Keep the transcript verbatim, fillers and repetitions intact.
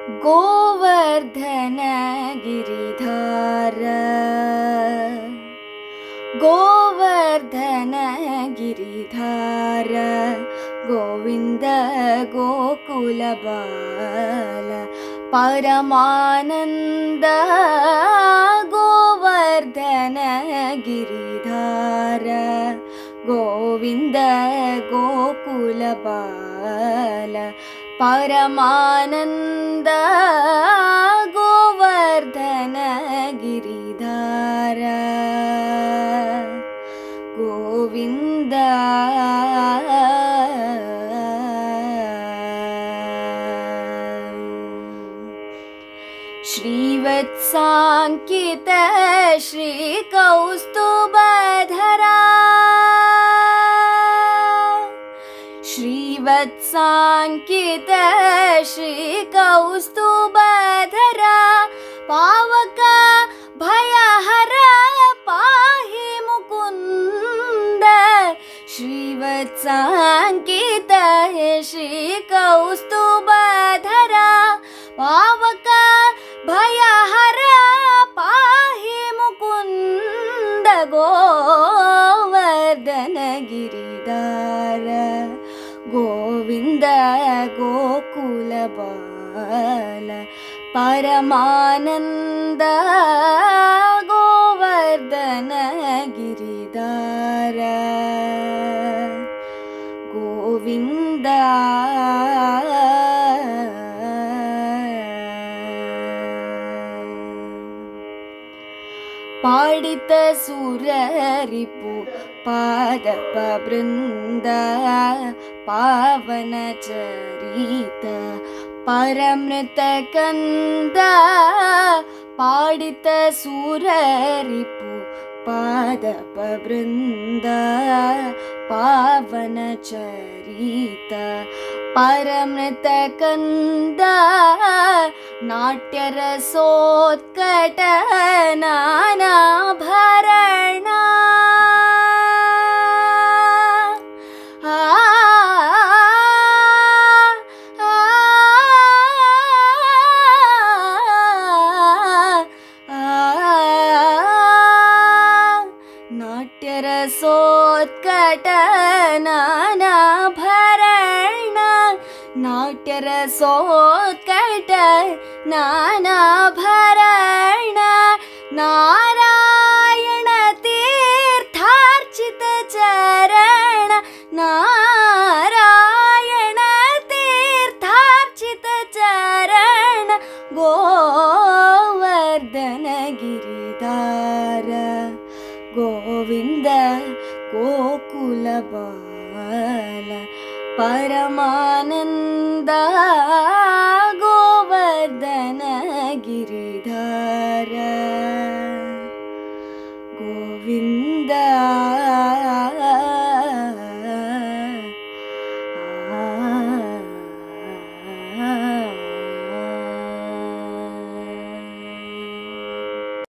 गोवर्धन गिरिधार गोवर्धन गिरिधार गोविंद गोकुलबाल परमानंद गोवर्धन गिरिधार गोविंद गोकुलबाल परमानंद गोवर्धन गिरिधार गोविंद श्रीवत्सांकित श्रीकौस्तुभधरा श्रीवत्सांकित श्रीकौस्तुभधरा पावक भयहर पाहि मुकुंद श्रीवत्सांकित श्रीकौस्तुभधरा पावक भयहर पाहि मुकुंद गोवर्धन गिरिधार गोविंद गोकुलबाल परमानंद गोवर्धन गिरिधार गोविंद पाडित सुररिपु पादप वृंद पावन चरित परमृत कंद पाडित सुररिपु पादप वृंद पावन चरित परमृत कंद नाट्य रसोत्कट नानाभरण नाट्य रसोत्कट नानाभरण नाट्य रसोत्कट नानाभरण नारायण तीर्थार्चित चरण नारायण तीर्थार्चित चरण गोवर्धन गिरिधार गोविंद गोकुलबाल परमानंद।